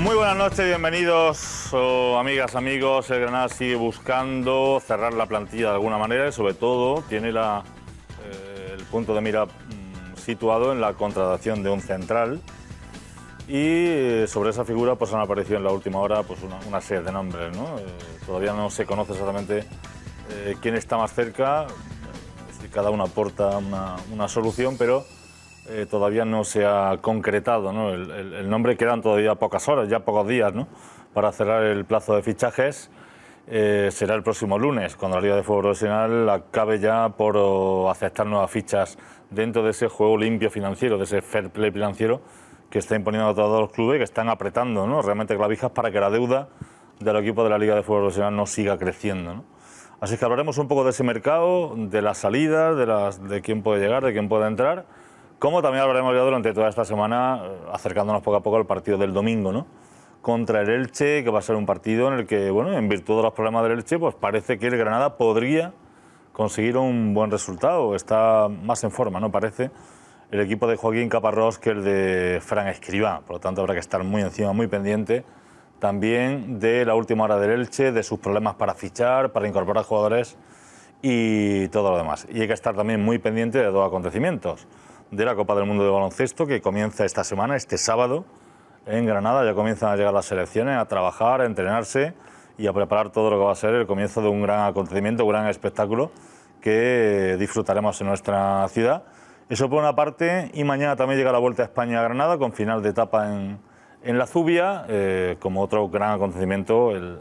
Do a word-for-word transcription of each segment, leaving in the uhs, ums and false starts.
Muy buenas noches, bienvenidos, oh, amigas, amigos. El Granada sigue buscando cerrar la plantilla de alguna manera y sobre todo tiene la, eh, el punto de mira mm, situado en la contratación de un central y eh, sobre esa figura pues han aparecido en la última hora pues una, una serie de nombres, ¿no? Eh, todavía no se conoce exactamente eh, quién está más cerca, es decir, cada uno aporta una, una solución, pero Eh, todavía no se ha concretado, ¿no? el, el, el nombre. Quedan todavía pocas horas, ya pocos días, ¿no? Para cerrar el plazo de fichajes. Eh, será el próximo lunes, cuando la Liga de Fútbol Profesional acabe ya por oh, aceptar nuevas fichas dentro de ese juego limpio financiero, de ese fair play financiero que está imponiendo a todos los clubes, que están apretando, ¿no? Realmente clavijas para que la deuda del equipo de la Liga de Fútbol Profesional no siga creciendo, ¿no? Así que hablaremos un poco de ese mercado, de las salidas, de, las, de quién puede llegar, de quién puede entrar. Como también hablaremos ya durante toda esta semana, acercándonos poco a poco al partido del domingo, ¿no? Contra el Elche, que va a ser un partido en el que, bueno, en virtud de los problemas del Elche, pues parece que el Granada podría conseguir un buen resultado. Está más en forma, ¿no? Parece el equipo de Joaquín Caparrós que el de Fran Escribá. Por lo tanto, habrá que estar muy encima, muy pendiente también de la última hora del Elche, de sus problemas para fichar, para incorporar jugadores y todo lo demás. Y hay que estar también muy pendiente de dos acontecimientos: de la Copa del Mundo de Baloncesto, que comienza esta semana, este sábado, en Granada. Ya comienzan a llegar las selecciones, a trabajar, a entrenarse y a preparar todo lo que va a ser el comienzo de un gran acontecimiento, un gran espectáculo que disfrutaremos en nuestra ciudad. Eso por una parte, y mañana también llega la Vuelta a España a Granada, con final de etapa en, en La Zubia, eh, como otro gran acontecimiento, el,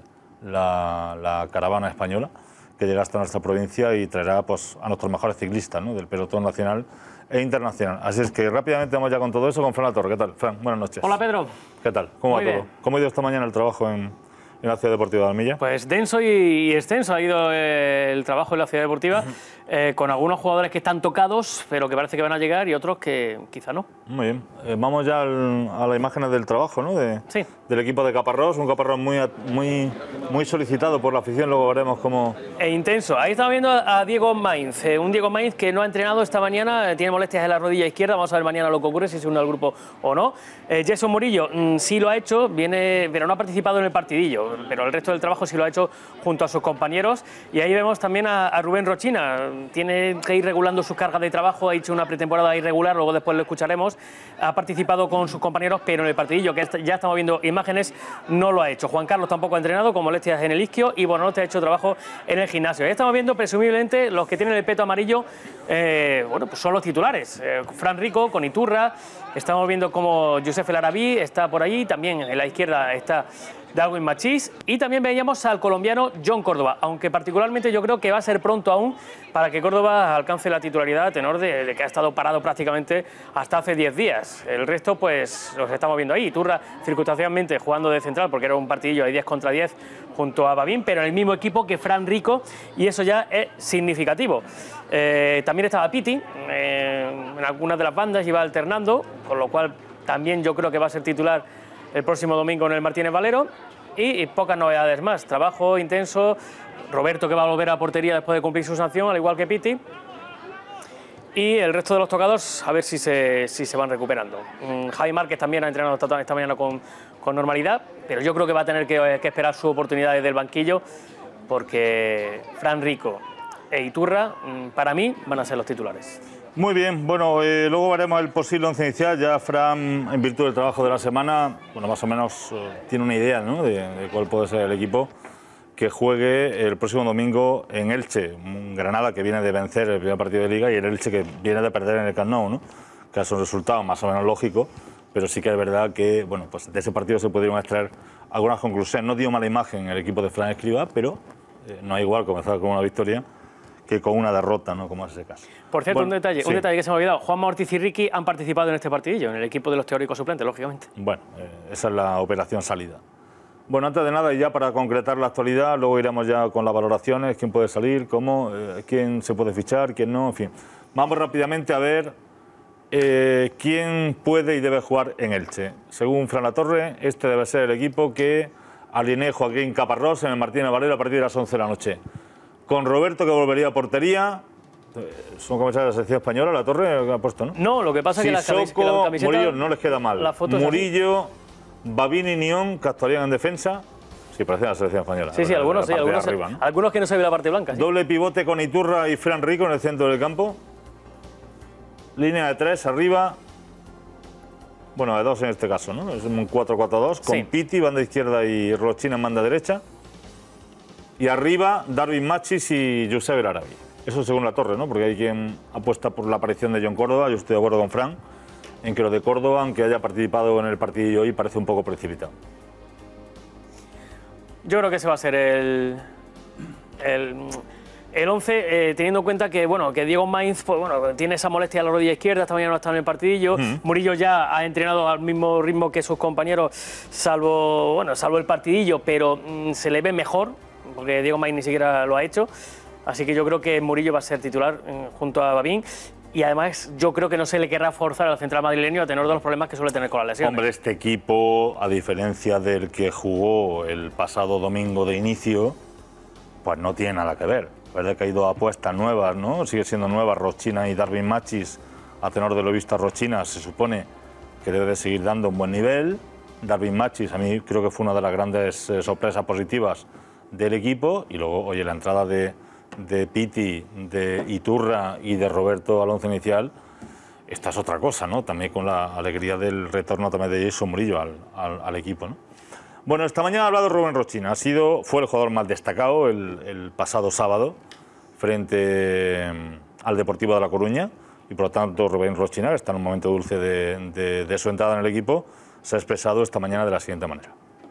la, la caravana española, que llega hasta nuestra provincia y traerá pues, a nuestros mejores ciclistas, ¿no? Del pelotón nacional e internacional. Así es que rápidamente vamos ya con todo eso con Fran Latorre. ¿Qué tal, Fran? Buenas noches. Hola, Pedro. ¿Qué tal? ¿Cómo Muy va bien. todo? ¿Cómo ha ido esta mañana el trabajo en, en la Ciudad Deportiva de Almilla? Pues denso y extenso ha ido el trabajo en la Ciudad Deportiva, uh-huh. eh, con algunos jugadores que están tocados, pero que parece que van a llegar, y otros que quizá no. Muy bien. Eh, vamos ya al, a las imágenes del trabajo, ¿no? De, sí. Del equipo de Caparrós, un Caparrós muy, muy, muy solicitado por la afición, luego veremos cómo... E intenso. Ahí estamos viendo a Diego Mainz, eh, un Diego Mainz que no ha entrenado esta mañana, eh, tiene molestias en la rodilla izquierda. Vamos a ver mañana lo que ocurre, si se une al grupo o no. Eh, Jason Murillo mmm, sí lo ha hecho, viene, pero no ha participado en el partidillo, pero el resto del trabajo sí lo ha hecho junto a sus compañeros. Y ahí vemos también a, a Rubén Rochina, tiene que ir regulando sus cargas de trabajo, ha hecho una pretemporada irregular, luego después lo escucharemos. Ha participado con sus compañeros, pero en el partidillo, que ya estamos viendo imágenes, no lo ha hecho. Juan Carlos tampoco ha entrenado, con molestias en el isquio, y Bonote ha hecho trabajo en el gimnasio. Ahí estamos viendo, presumiblemente, los que tienen el peto amarillo, eh, bueno, pues son los titulares. Eh, Fran Rico con Iturra, estamos viendo como Josef El Arabí está por allí, también en la izquierda está Darwin Machís, y también veíamos al colombiano John Córdoba, aunque particularmente yo creo que va a ser pronto aún para que Córdoba alcance la titularidad a tenor de, de que ha estado parado prácticamente hasta hace diez días. El resto pues los estamos viendo ahí. Iturra circunstancialmente jugando de central porque era un partidillo de diez contra diez junto a Babín, pero en el mismo equipo que Fran Rico, y eso ya es significativo. Eh, también estaba Piti, eh, en algunas de las bandas iba alternando, con lo cual también yo creo que va a ser titular el próximo domingo en el Martínez Valero, y, y pocas novedades más. Trabajo intenso, Roberto que va a volver a portería después de cumplir su sanción, al igual que Piti, y el resto de los tocados a ver si se, si se van recuperando. Mm, Javi Márquez también ha entrenado esta, esta mañana con, con normalidad, pero yo creo que va a tener que, que esperar su oportunidad desde el banquillo, porque Fran Rico e Iturra, mm, para mí, van a ser los titulares. Muy bien, bueno, eh, luego veremos el posible once inicial. Ya Fran, en virtud del trabajo de la semana, bueno, más o menos eh, tiene una idea, ¿no?, de, de cuál puede ser el equipo que juegue el próximo domingo en Elche. Un Granada que viene de vencer el primer partido de Liga y el Elche que viene de perder en el Camp Nou, ¿no?, que es un resultado más o menos lógico, pero sí que es verdad que, bueno, pues de ese partido se pudieron extraer algunas conclusiones. No dio mala imagen el equipo de Fran Escribá, pero eh, no es igual comenzar con una victoria que con una derrota, ¿no?, como es ese caso. Por cierto, bueno, un detalle, sí. un detalle que se me ha olvidado. Juanma Ortiz y Ricky han participado en este partidillo, en el equipo de los teóricos suplentes, lógicamente. Bueno, eh, esa es la operación salida. Bueno, antes de nada, y ya para concretar la actualidad, luego iremos ya con las valoraciones, quién puede salir, cómo, eh, quién se puede fichar, quién no, en fin. Vamos rápidamente a ver eh, quién puede y debe jugar en Elche. Según Fran Latorre, este debe ser el equipo que alinee Joaquín Caparrós en el Martínez Valero a partir de las once de la noche. Con Roberto, que volvería a portería. Son comisarios de la selección española, Latorre que ha puesto, ¿no? No, lo que pasa es que la, Sissoko, que la camiseta... Murillo no les queda mal. La foto Murillo, Babín y Nión, que actuarían en defensa. Sí, parece la selección española. Sí, sí, algunos, sí, algunos, arriba, ¿no? algunos que no se ve la parte blanca. Sí. Doble pivote con Iturra y Fran Rico en el centro del campo. Línea de tres arriba. Bueno, de dos en este caso, ¿no? Es un cuatro cuatro dos con Sí. Piti, banda izquierda, y Rochina en banda derecha. Y arriba, Darwin Machis y Josep El Arabi. Eso según la Torre, ¿no? Porque hay quien apuesta por la aparición de John Córdoba. Yo estoy de acuerdo con Fran en que lo de Córdoba, aunque haya participado en el partido hoy, parece un poco precipitado. Yo creo que ese va a ser el el, el once, eh, teniendo en cuenta que bueno que Diego Mainz pues, bueno, tiene esa molestia a la rodilla izquierda, esta mañana no ha estado en el partidillo. Mm. Murillo ya ha entrenado al mismo ritmo que sus compañeros, salvo bueno salvo el partidillo, pero mm, se le ve mejor, porque Diego Mainz ni siquiera lo ha hecho. Así que yo creo que Murillo va a ser titular eh, junto a Babín. Y además yo creo que no se le querrá forzar al central madrileño a tener de los problemas que suele tener con las lesiones. Hombre, este equipo, a diferencia del que jugó el pasado domingo de inicio, pues no tiene nada que ver. Es verdad que hay dos apuestas nuevas, ¿no? Sigue siendo nueva Rochina y Darwin Machis. A tenor de lo visto a Rochina, se supone que debe de seguir dando un buen nivel. Darwin Machis, a mí creo que fue una de las grandes eh, sorpresas positivas del equipo. Y luego, oye, la entrada de... de Piti, de Iturra y de Roberto al once inicial, esta es otra cosa, ¿no? También con la alegría del retorno también de Jason Murillo al, al, al equipo, ¿no? Bueno, esta mañana ha hablado Rubén Rochina, ha sido, fue el jugador más destacado el, el pasado sábado frente al Deportivo de La Coruña, y por lo tanto Rubén Rochina, que está en un momento dulce de, de, de su entrada en el equipo, se ha expresado esta mañana de la siguiente manera.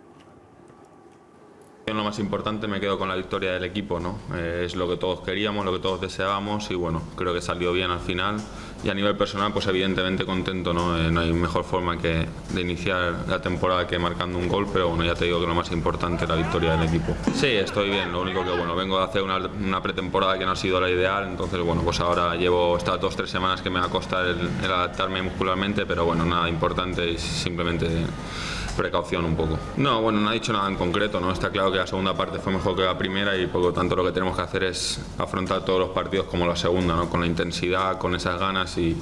En lo más importante me quedo con la victoria del equipo, ¿no? Eh, es lo que todos queríamos, lo que todos deseábamos y bueno, creo que salió bien al final. Y a nivel personal, pues evidentemente contento, ¿no? Eh, no hay mejor forma que de iniciar la temporada que marcando un gol, pero bueno, ya te digo que lo más importante es la victoria del equipo. Sí, estoy bien, lo único que bueno, vengo de hacer una, una pretemporada que no ha sido la ideal, entonces bueno, pues ahora llevo estas dos o tres semanas que me va a costar el, el adaptarme muscularmente, pero bueno, nada importante y simplemente precaución un poco. No, bueno, no ha dicho nada en concreto, ¿no? Está claro que la segunda parte fue mejor que la primera y por lo tanto lo que tenemos que hacer es afrontar todos los partidos como la segunda, ¿no? Con la intensidad, con esas ganas y,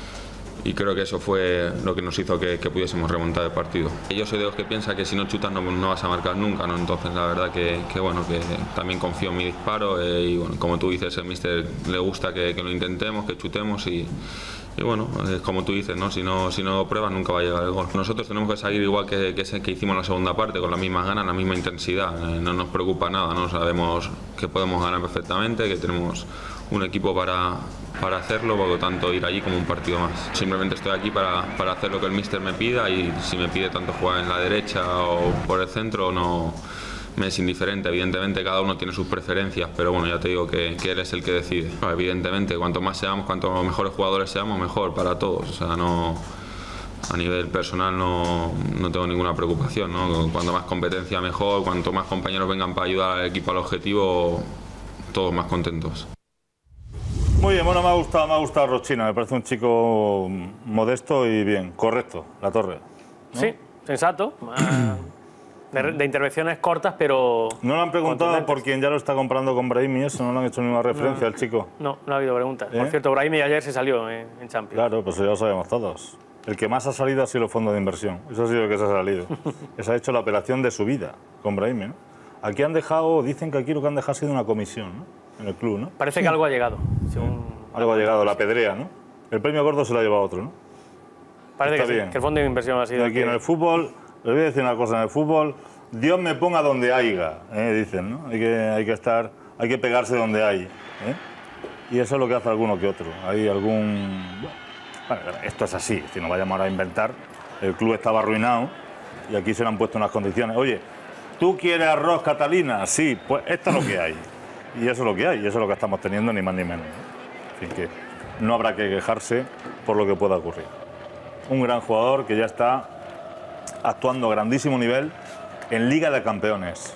y creo que eso fue lo que nos hizo que, que pudiésemos remontar el partido. Yo soy de los que piensa que si no chutas no, no vas a marcar nunca, ¿no? Entonces la verdad que, que bueno, que también confío en mi disparo eh, y bueno, como tú dices, el míster le gusta que, que lo intentemos, que chutemos y Y bueno, es como tú dices, ¿no? Si no, si no pruebas nunca va a llegar el gol. Nosotros tenemos que salir igual que, que, que hicimos en la segunda parte, con las mismas ganas, la misma intensidad. Eh, no nos preocupa nada, ¿no? Sabemos que podemos ganar perfectamente, que tenemos un equipo para, para hacerlo, por lo tanto ir allí como un partido más. Simplemente estoy aquí para, para hacer lo que el míster me pida y si me pide tanto jugar en la derecha o por el centro, no... me es indiferente, evidentemente cada uno tiene sus preferencias, pero bueno, ya te digo que, que él es el que decide. No, evidentemente, cuanto más seamos, cuanto mejores jugadores seamos, mejor para todos. O sea, no, a nivel personal no, no tengo ninguna preocupación, ¿no? Cuanto más competencia mejor, cuanto más compañeros vengan para ayudar al equipo al objetivo, todos más contentos. Muy bien, bueno, me ha gustado, me ha gustado Rochina, me parece un chico modesto y bien, correcto, La Torre, ¿no? Sí, sensato. De, de intervenciones cortas, pero... ¿No le han preguntado por quién ya lo está comprando con Brahim y eso? ¿No le han hecho ninguna referencia no, al chico? No, no ha habido preguntas. ¿Eh? Por cierto, Brahim ayer se salió en, en Champions. Claro, pues eso ya lo sabemos todos. El que más ha salido ha sido el fondo de inversión. Eso ha sido el que se ha salido. Esa ha hecho la operación de su vida con Brahim, ¿no? Aquí han dejado, dicen que aquí lo que han dejado ha sido una comisión, ¿no? En el club, ¿no? Parece que algo ha llegado. Según... Algo ha llegado, la pedrea, ¿no? El premio gordo se lo ha llevado otro, ¿no? Parece Está que bien. Sí, que el fondo de inversión ha sido... Aquí que... en el fútbol, les voy a decir una cosa, en el fútbol... Dios me ponga donde haya, ¿eh? Dicen, ¿no? Hay que, hay que estar, hay que pegarse donde hay, ¿eh? Y eso es lo que hace alguno que otro. Hay algún... Bueno, esto es así, si no vayamos ahora a inventar. El club estaba arruinado y aquí se le han puesto unas condiciones. Oye, ¿tú quieres arroz, Catalina? Sí, pues esto es lo que hay. Y eso es lo que hay, y eso es lo que estamos teniendo, ni más ni menos. Así que no habrá que quejarse por lo que pueda ocurrir. Un gran jugador que ya está actuando a grandísimo nivel en Liga de Campeones.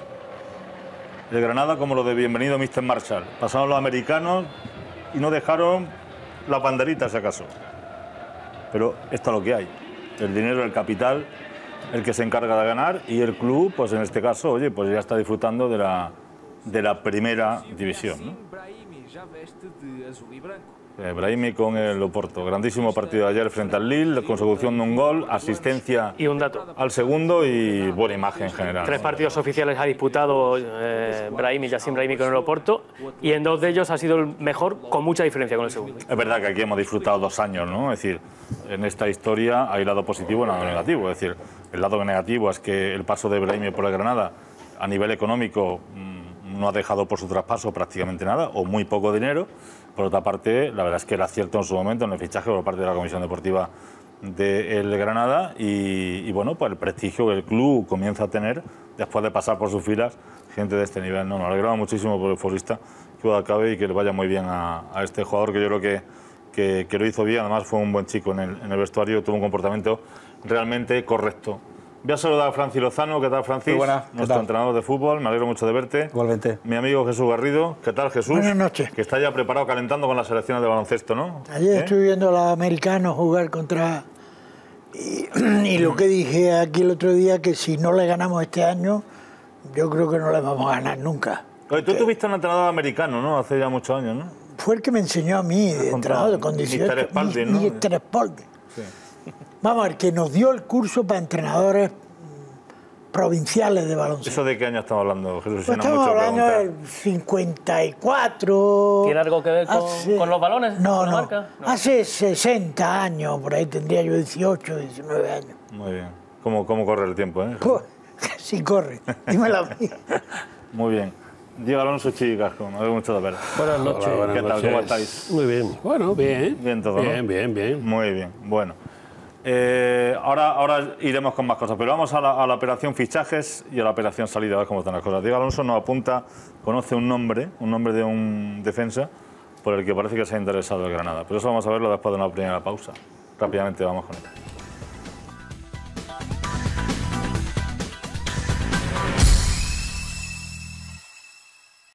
El Granada como lo de bienvenido míster Marshall. Pasaron los americanos y no dejaron la banderita, si acaso. Pero esto es lo que hay. El dinero, el capital, el que se encarga de ganar y el club, pues en este caso, oye, pues ya está disfrutando de la, de la primera división, ¿no? Brahimi con el Oporto. Grandísimo partido de ayer frente al Lille, consecución de un gol, asistencia y un dato al segundo y buena imagen en general. Tres ¿no? partidos oficiales ha disputado eh, Brahimi, Yacine Brahimi con el Oporto, y en dos de ellos ha sido el mejor con mucha diferencia con el segundo. Es verdad que aquí hemos disfrutado dos años, ¿no? Es decir, en esta historia hay lado positivo y lado negativo. Es decir, el lado negativo es que el paso de Brahimi por el Granada a nivel económico no ha dejado por su traspaso prácticamente nada o muy poco dinero. Por otra parte, la verdad es que el acierto en su momento en el fichaje por parte de la Comisión Deportiva del Granada y, y bueno, pues el prestigio que el club comienza a tener después de pasar por sus filas gente de este nivel. No, nos alegramos muchísimo por el futbolista que lo acabe y que le vaya muy bien a, a este jugador que yo creo que, que, que lo hizo bien. Además fue un buen chico en el, en el vestuario, tuvo un comportamiento realmente correcto. Voy a saludar a Francis Lozano. ¿Qué tal, Francis? Muy buenas. Nuestro tal? entrenador de fútbol. Me alegro mucho de verte. Igualmente. Mi amigo Jesús Garrido. ¿Qué tal, Jesús? Buenas noches. Que está ya preparado, calentando con las selecciones de baloncesto, ¿no? Ayer ¿Eh? estuve viendo a los americanos jugar contra... Y, y lo que dije aquí el otro día, que si no le ganamos este año, yo creo que no le vamos a ganar nunca. Oye, tú tuviste un entrenador americano, ¿no? Hace ya muchos años, ¿no? Fue el que me enseñó a mí, de entrenador, con dieciocho. mister Spalding, ¿no? mister Spalding. Sí. Vamos a ver, que nos dio el curso para entrenadores provinciales de baloncesto. ¿Eso de qué año estamos hablando, Jesús? Pues Si no estamos mucho hablando preguntar. del cincuenta y cuatro... ¿Tiene algo que ver con, Hace- con los balones? No, con la no. marca? No. Hace sesenta años, por ahí tendría yo dieciocho, diecinueve años. Muy bien. ¿Cómo, cómo corre el tiempo, eh? Pues, sí corre, dímelo a mí. Muy bien. Diego Alonso Chicasco, me alegro mucho de ver. Buenas noches. Hola, buenas ¿Qué tal? noches. ¿Cómo estáis? Muy bien. Bueno, bien. Bien todo, ¿no? Bien, bien, bien. Muy bien, bueno. Eh, ahora, ahora iremos con más cosas, pero vamos a la, a la operación fichajes y a la operación salida, a ver cómo están las cosas. Diego Alonso nos apunta, conoce un nombre, un nombre de un defensa por el que parece que se ha interesado el Granada. Pero eso vamos a verlo después de una primera pausa. Rápidamente vamos con él.